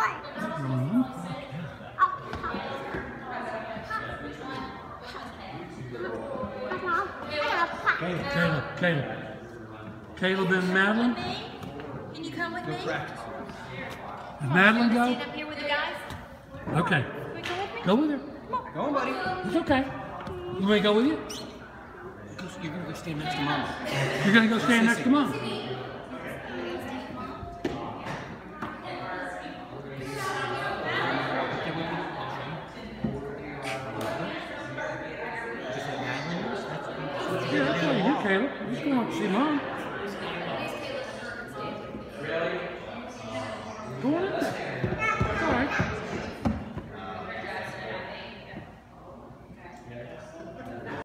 Mm-hmm. Caleb and Madeline? Can you come with me? Practice. Does Madeline go? Stand up here with the guys? Okay. Can we go with me? Go with her. Go on, buddy. It's okay. You want me to go with you? You're going to go stand next to Mama. You're going to go stand next to Mom. Yeah, that's what you do, Caleb. You're just going out to see Mom. Go on in there.